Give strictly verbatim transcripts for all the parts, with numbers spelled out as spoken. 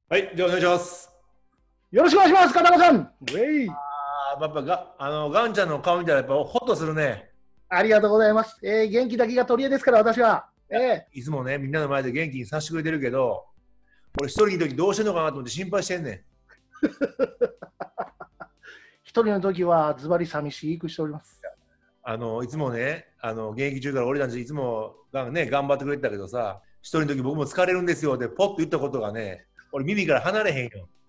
はい、じゃあお願いします。 よろしくお願いします、金子さん。ウェイ。 あーやっぱが、あの、ガンちゃんの顔見たらやっぱホッとするね。 ありがとうございます。えー元気だけが取り柄ですから、私は。 いや、 えいつもね、みんなの前で元気にさせてくれてるけど、俺一人の時どうしてんのかなと思って心配してんねん。 一人の時はズバリ寂しいくしております。 あの、いつもね、あの、現役中から俺たちいつもがね、頑張ってくれてたけどさ、一人の時僕も疲れるんですよってポッと言ったことがね、俺耳から離れへんよ。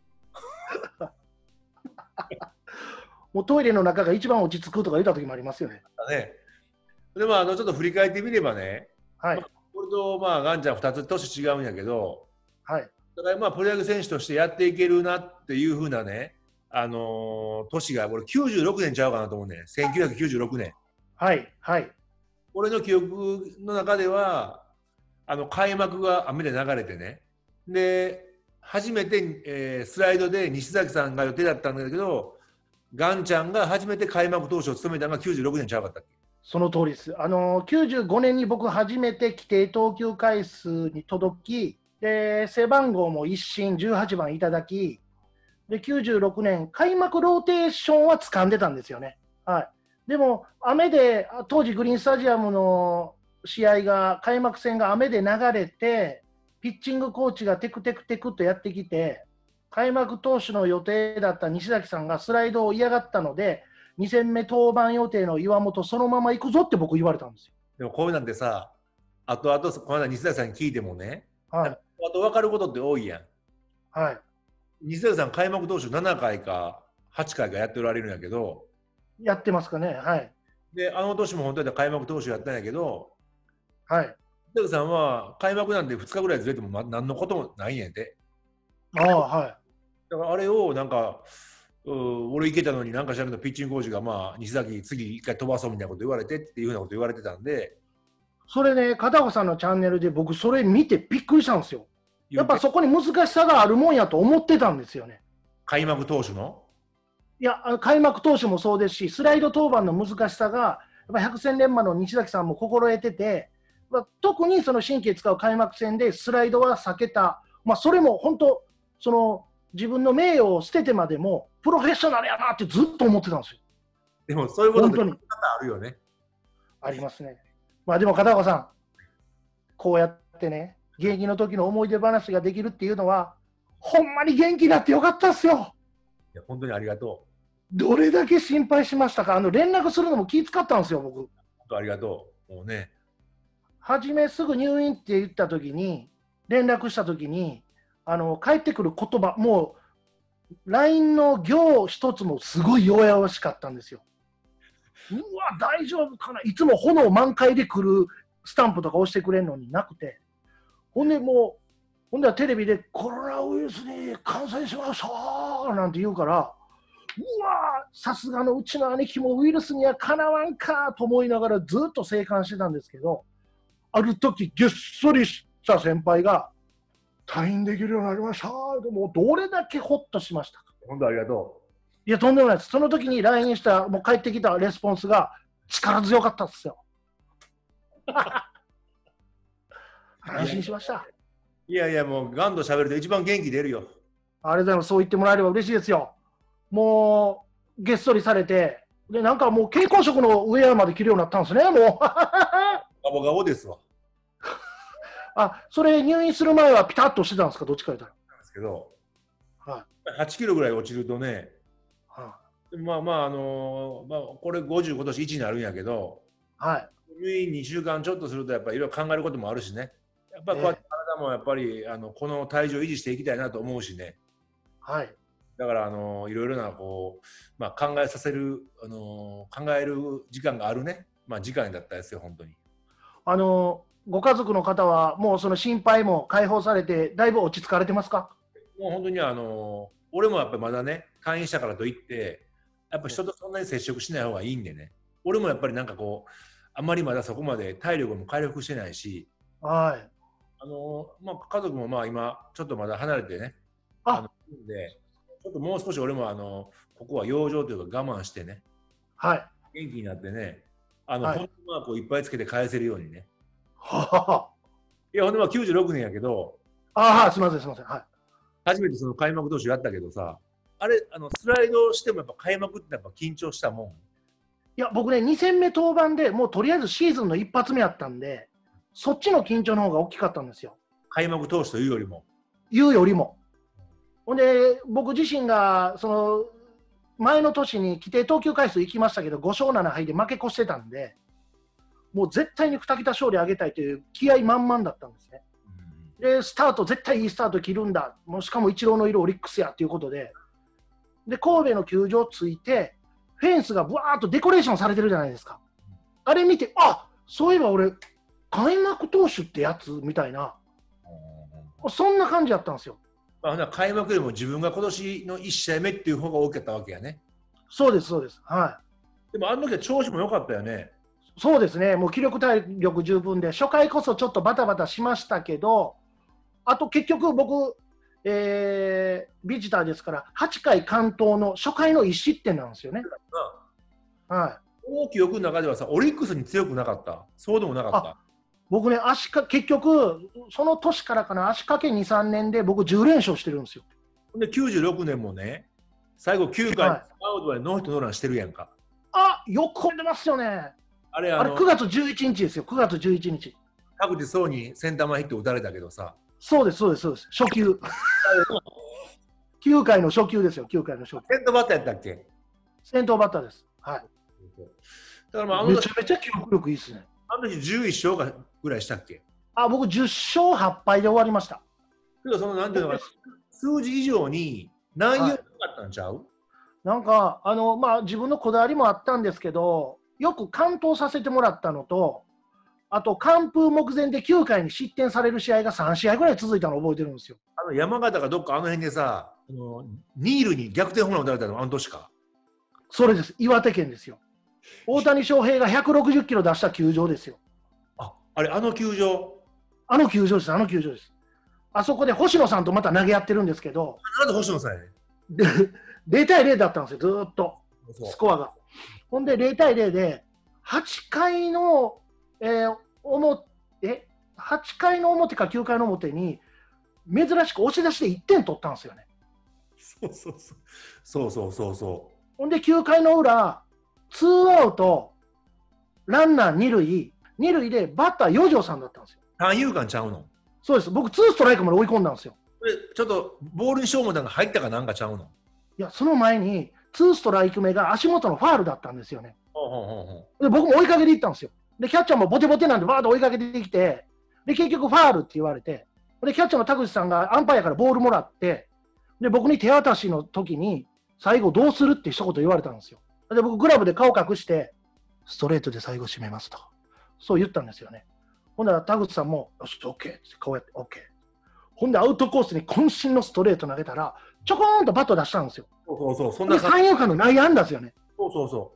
もうトイレの中が一番落ち着くとか言った時もありますよね。 ね。でも、あの、ちょっと振り返ってみればね、まあ、 はい。 俺とまあ、ガンちゃんふたつ年違うんやけど、 はい。 だからまあプロ野球選手としてやっていけるなっていうふうなね、あのー年が俺きゅうじゅうろくねんちゃうかなと思うね。せんきゅうひゃくきゅうじゅうろくねん。 はい。はい。 俺の記憶の中では、あの開幕が雨で流れてね。で、初めて、えースライドで西崎さんが予定だったんだけど、ガンちゃんが初めて開幕投手を務めたのがきゅうじゅうろくねんちゃうかったっけ。 その通りです。あの、きゅうじゅうごねんに僕初めて規定投球回数に届き、で、背番号も一新じゅうはちばんいただき、で、きゅうじゅうろくねん、開幕ローテーションは掴んでたんですよね。はい。でも、雨で、あ当時グリーンスタジアムの試合が、開幕戦が雨で流れて、ピッチングコーチがテクテクテクっとやってきて、開幕投手の予定だった西崎さんがスライドを嫌がったので、に戦目登板予定の岩本、そのまま行くぞって僕言われたんですよ。 でもこういうなんてさ、後々この間西崎さんに聞いてもね、やっはい。 ぱあと分かることって多いやん。 はい。 西崎さん開幕投手ななかいかはちかいかやっておられるんやけど、 やってますかね。はい。 で、あの年も本当は開幕投手やったんやけど、 はい。 西崎さんは開幕なんてふつかぐらいずれてもま何のこともないんやて。 ああ、はだからあれをなんか、う俺行けたのになんかしらのピッチングコーチが、まあ、西崎次一回飛ばそうみたいなこと言われてっていうふうなこと言われてたんで、 い。それね、片岡さんのチャンネルで僕、それ見てびっくりしたんですよ。や言うて、 っぱそこに難しさがあるもんやと思ってたんですよね。 開幕投手の、 いや、開幕投手もそうですし、スライド登板の難しさが、やっぱ百戦錬磨の西崎さんも心得てて、まあ、特にその神経使う開幕戦でスライドは避けた、まあ、それも本当、その自分の名誉を捨ててまでも、プロフェッショナルやなってずっと思ってたんですよ。 でもそういうことって多本当に 々あるよね。 ありますね。まあ、でも片岡さん、こうやってね、現役の時の思い出話ができるっていうのは、ほんまに元気になってよかったっすよ。 いや本当にありがとどれだけ心配しましたか。あの連絡するのも気遣ったんですよ、僕。 う。本当ありがとう。もうね、 初めすぐ入院って言った時に、連絡した時に、あの帰ってくる言葉、もう ライン の行一つもすごい弱々しかったんですよ。うわ、大丈夫かな。いつも炎満開で来るスタンプとか押してくれるのになくて、ほんでもう、ほんではテレビでコロナウイルスに感染しましたなんて言うから、うわさすがのうちの兄貴もウイルスにはかなわんかと思いながらずっと生還してたんですけど、ある時げっそりした先輩が退院できるようになりました。でもどれだけホッとしましたか。 本当ありがといや、とんでもないです。その時に ライン した、もう帰ってきたレスポンスが力強かったですよ。 う。いや安心しました。 いやいや、もうガンと喋ると一番元気出るよ。 ありがとうございます。そう言ってもらえれば嬉しいですよ。もう、げっそりされて、で、なんかもう、蛍光色のウェアまで着るようになったんですね、もう。 ガボガボですわ。 あ、それ入院する前はピタッとしてたんですか、どっちか言ったなんですけど、 ら。はい。 はちキロぐらい落ちるとね、 はまあまあ、あのーまあ、これごじゅう、今年いちになるんやけど、 い。はい。 入院にしゅうかんちょっとすると、やっぱりいろいろ考えることもあるしね。やっぱりこうやってええ。 体もやっぱりあのこの体重を維持していきたいなと思うしね。 はい。 だからあのいろいろなこう、まあ、考えさせる、あの考える時間があるね、まあ、時間だったですよ、本当に。 あの、ご家族の方は、もうその心配も解放されて、だいぶ落ち着かれてますか。 もう本当にあの俺もやっぱりまだね、退院したからといって、やっぱ人とそんなに接触しない方がいいんでね。俺もやっぱりなんかこう、あんまりまだそこまで体力も回復してないし、 はい。 あのまあ、家族もまあ今、ちょっとまだ離れてね、ああ、 ので、ちょっともう少し俺もあのここは養生というか我慢してね、 はい。 元気になってね、あのはい。 本当マークをいっぱいつけて返せるようにね。 ははは。 いや、ほんでまあきゅうじゅうろくねんやけど、 ああ、すみません、すみません。はい。 初めてその開幕投手やったけどさ、あれ、あのスライドしてもやっぱ開幕ってやっぱ緊張したもん。 いや、僕ね、に戦目登板でもうとりあえずシーズンの一発目やったんで、そっちの緊張の方が大きかったんですよ。 開幕投手というよりも。 言うよりも。ほんで、僕自身がその前の年に規定投球回数行きましたけど、ご勝なな敗で負け越してたんで、もう絶対にに桁勝利上げたいという気合満々だったんですね。で、スタート、絶対いいスタート切るんだ、もうしかもイチローの色オリックスやということで、で、神戸の球場着いて、フェンスがぶわーっとデコレーションされてるじゃないですか。あれ見て、あ、そういえば俺、開幕投手ってやつみたいな、そんな感じだったんですよ。 まあ、ほな開幕よりも自分が今年のいち試合目っていう方が大きかったわけやね。 そうです、そうです。はい。 でもあの時は調子も良かったよね。 そうですね、もう気力、体力十分で、初回こそちょっとバタバタしましたけど、あと結局僕、えー、ビジターですから、はちかい完投の初回のいち失点なんですよね。はい、 大記憶の中ではさ、オリックスに強くなかった。そうでもなかった。 僕ね、足か結局、その年からかな、足掛けに、さんねんで僕じゅう連勝してるんですよ。 で、きゅうじゅうろくねんもね、最後きゅうかい、はい、アウトでノーヒットノーランしてるやんか。 あ、よく飛んでますよね。 あれ、ああれくがつじゅういちにちですよ、くがつじゅういちにち。 田口壮にセンター前ヒット打たれたけどさ。 そうです、そうです、そうです。初球。きゅうかいの初球ですよ、きゅうかいの初球。 先頭バッターやったっけ？ 先頭バッターです。はい。 だからまあ、あのめちゃめちゃ記憶力いいですね。 あの時じゅういっ勝ぐらいしたっけ？ あ、僕じゅっ勝はっ敗で終わりました。 けどそのなんていうのか数字以上に内容が良かったんちゃう？はい、 なんかあの、まあ、自分のこだわりもあったんですけど、よく完投させてもらったのと、あと完封目前できゅうかいに失点される試合がさん試合ぐらい続いたのを覚えてるんですよ。 あの山形かどっかあの辺でさ、あのニールに逆転ホームラン打たれたのあの年か。 それです、岩手県ですよ。大谷翔平がひゃくろくじゅっキロ出した球場ですよ。 あ、あれ、あの球場。 あの球場です、あの球場です。あそこで星野さんとまた投げ合ってるんですけど、 なんで星野さんやねん。ゼロたいゼロだったんですよ、ずーっと、スコアが。ほんで、ゼロたいゼロで、はちかいの、えー、表えはちかいの表かきゅうかいの表に、珍しく押し出しでいってん取ったんですよね。 そうそうそう。そうそうそうそう。 ほんで、きゅうかいの裏、ツーアウト、ランナーに塁、に塁でバッター、四条さんだったんですよ。 三遊間ちゃうの？ そうです、僕、ツーストライクまで追い込んだんですよ。 でちょっとボールに勝負が入ったかなんかちゃうの？ いや、その前に、ツーストライク目が足元のファールだったんですよね。 ほうほうほうほうで僕も追いかけていったんですよ。で、キャッチャーもボテボテなんで、バーッと追いかけてきて、で、結局ファールって言われて、で、キャッチャーの田口さんがアンパイアからボールもらって、で、僕に手渡しの時に、最後どうするって一言言われたんですよ。で、僕、グラブで顔隠して、ストレートで最後締めますと。そう言ったんですよね。ほんなら田口さんも、よし、オッケーってこうやって、オッケー。ほんで、アウトコースに渾身のストレート投げたら、ちょこーんとバット出したんですよ。 そうそうそう、そんなで、三遊間の内野安打ですよね。 そうそうそう。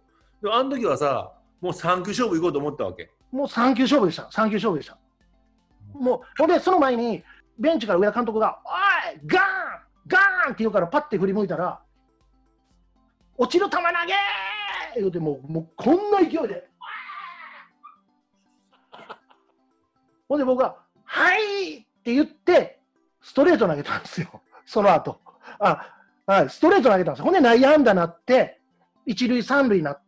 で、あの時はさ、もうさん球勝負行こうと思ったわけ。 もうさん球勝負でした。さん球勝負でした。もう、ほんで、その前に、ベンチから上田監督が、おい、ガーンガーンって言うから、パッて振り向いたら、落ちる球投げー言うて、もう、もうこんな勢いで、ほんで僕が、はいって言って、ストレート投げたんですよ、その後あ、はい、ストレート投げたんですよ。ほんで内野安打になって、一塁三塁になって、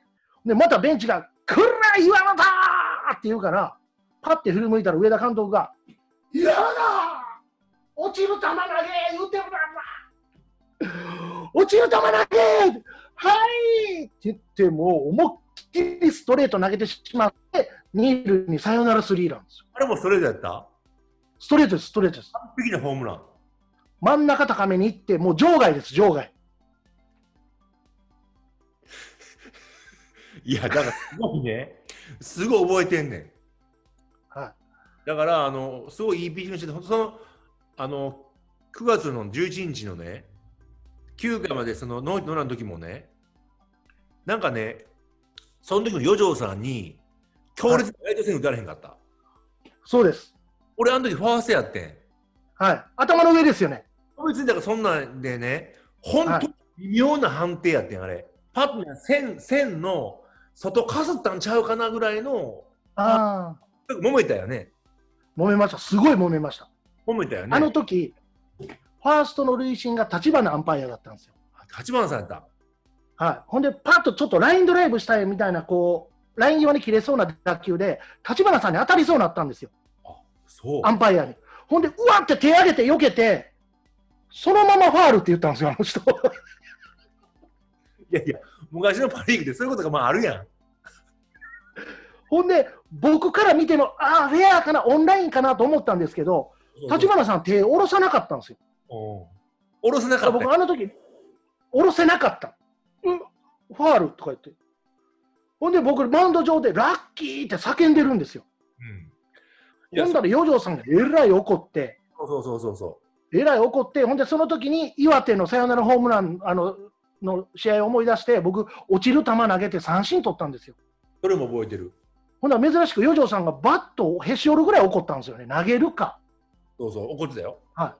でまたベンチが、くら岩本って言うから、パッて振り向いたら上田監督が、やだ落ちる球投げ言うてるな落ちる球投げはいって言って、もう思いっきりストレート投げてしまって、二塁にサヨナラスリーランですよ。 あれもストレートやった？ ストレートです、ストレートです。 完璧なホームラン。 真ん中高めに行って、もう場外です、場外。 いや、だからすごいね、すごい覚えてんねん。 はい、 だから、あの、すごいいいピッチングしてて、その、あの、くがつのじゅういちにちのね、きゅうかいまでそのノーヒットノーランの時もね、なんかね、その時の四条さんに、強烈なライト線打たれへんかった。はい、 そうです。 俺、あの時ファーストやってん。 はい、頭の上ですよね。 別にだからそんなんでね、本当に微妙な判定やってん、あれ。パッと線、線の外かすったんちゃうかなぐらいの、 ああ。 揉めたよね。 揉めました。すごい揉めました。 揉めたよね。 あの時、 ファーストの塁審が立花アンパイアだったんですよ。 立花さんやった。 はい、ほんで、パッとちょっとラインドライブしたいみたいな、こう、ライン際に切れそうな打球で、立花さんに当たりそうになったんですよ。 あ、そう。 アンパイアに。ほんで、うわって手上げて避けて、そのままファールって言ったんですよ、あの人。 いやいや、昔のパ・リーグでそういうことがまああるやん。 ほんで、僕から見ても、ああ、フェアかな、オンラインかなと思ったんですけど、立花さん、手下ろさなかったんですよ。 下ろせなかった。 僕、あの時下ろせなかった。うん、ファールとか言って。ほんで、僕、マウンド上でラッキーって叫んでるんですよ。うん、ほんだら、余剰さんがえらい怒って、 そうそうそうそう。 えらい怒って、ほんで、その時に岩手のサヨナラホームランあのの試合を思い出して、僕、落ちる球投げて三振取ったんですよ。 それも覚えてる。 ほんなら珍しく余剰さんがバットをへし折るぐらい怒ったんですよね、投げるか。 そうそう、怒ってたよ。 はい。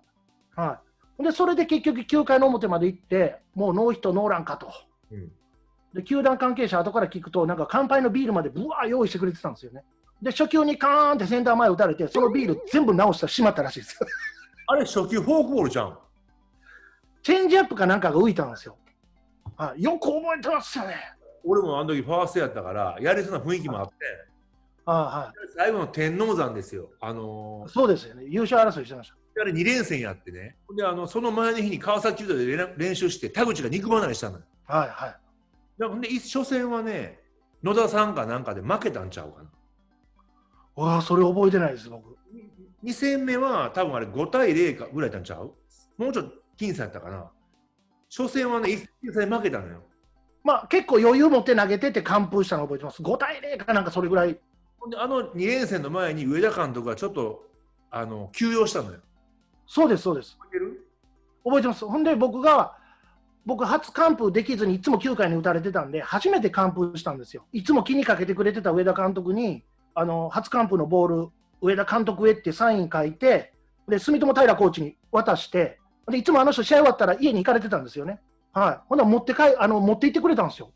はい。で、それで結局きゅうかいの表まで行って、もうノーヒットノーランかと。うん、で、球団関係者、後から聞くと、なんか乾杯のビールまでぶわー用意してくれてたんですよね。で、初球にカーンってセンター前打たれて、そのビール全部直したらしまったらしいですよ。 あれ、初球フォークボールじゃん。 チェンジアップかなんかが浮いたんですよ。はい、よく覚えてますよね。 俺もあの時ファーストやったから、やりそうな雰囲気もあって、はい、最後の天王山ですよ。あのー、 そうですよね、優勝争いしてました。 あれに連戦やってね、であのその前の日に川崎球場で練習して、田口が肉離れしたのよ。 はいはい。 だからで初戦はね、野田さんかなんかで負けたんちゃうかな。 わあ、それ覚えてないです、僕。 に戦目は多分あれごたいゼロかぐらいだったんちゃう？もうちょっと僅差やったかな。初戦はね、いち戦負けたのよ。 まあ、結構余裕持って投げてて完封したの覚えてます。ごたいゼロかなんかそれぐらい。 であのに連戦の前に上田監督がちょっとあの休養したのよ。 そうです、そうです。覚えてる？覚えてます。ほんで僕が、僕初完封できずにいつもきゅうかいに打たれてたんで、初めて完封したんですよ。いつも気にかけてくれてた上田監督に、あの初完封のボール、上田監督へってサイン書いて、で住友平コーチに渡して、でいつもあの人試合終わったら家に行かれてたんですよね。はい。ほんなら持って帰あの持って行ってくれたんですよ。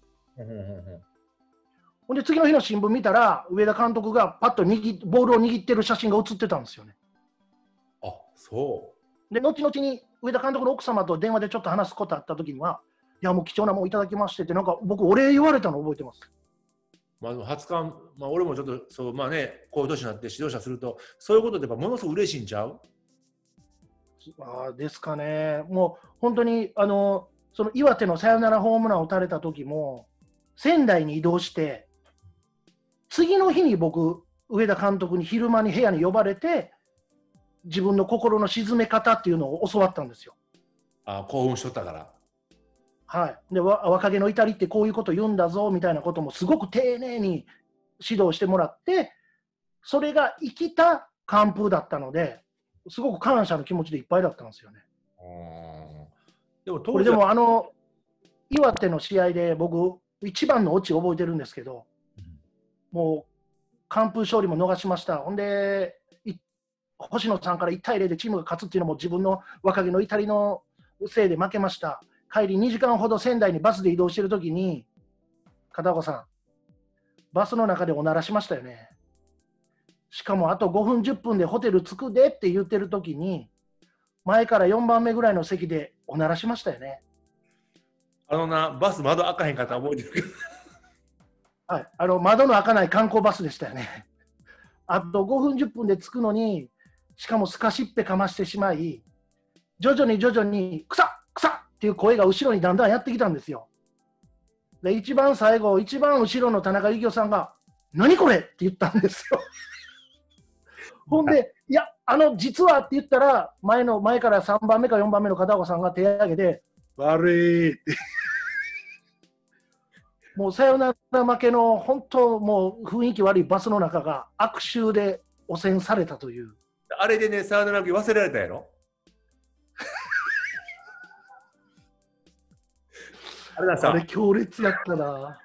ほんで次の日の新聞見たら、上田監督がパッと握ボールを握ってる写真が写ってたんですよね。 あ、そう。 で、後々に上田監督の奥様と電話でちょっと話すことあったときには、いや、もう貴重なもんいただきましてって、なんか僕、お礼言われたの覚えてます。 まあ、初冠、まあ、俺もちょっとそう、まあね、こういう年になって指導者すると、そういうことってやっぱものすごく嬉しいんちゃう？ あですかね、もう本当にあのその岩手のサヨナラホームランを打たれた時も、仙台に移動して、次の日に僕、上田監督に昼間に部屋に呼ばれて、自分の心の沈め方っていうのを教わったんですよ。 あ、興奮しとったから。 はい、で若気の至りってこういうこと言うんだぞみたいなこともすごく丁寧に指導してもらって、それが生きた完封だったので、すごく感謝の気持ちでいっぱいだったんですよね。でもこれでもあの岩手の試合で僕一番のオチ覚えてるんですけど、うん、もう完封勝利も逃しました。ほんで星野さんからいちたいゼロでチームが勝つっていうのも自分の若気の至りのせいで負けました。帰りにじかんほど仙台にバスで移動しているときに、片岡さん、バスの中でおならしましたよね。しかもあとごふんじゅっぷんでホテル着くでって言ってるときに、前からよんばんめぐらいの席でおならしましたよね。 あのな、バス窓開かへんかったら覚えてるけど。 はい、あの窓の開かない観光バスでしたよね。あとごふんじゅっぷんで着くのに、しかもスカシッペかましてしまい、徐々に徐々に、くさっくさっっていう声が後ろにだんだんやってきたんですよ。で、一番最後、一番後ろの田中幸雄さんが、何これって言ったんですよ。ほんで、いや、あの、実はって言ったら、前の、前からさんばんめかよんばんめの片岡さんが手を挙げて、悪いって。もうサヨナラ負けの本当、もう雰囲気悪いバスの中が悪臭で汚染されたという。 あれでね、サヨナラ負け忘れられたやろ。 あれあれ強烈だったな。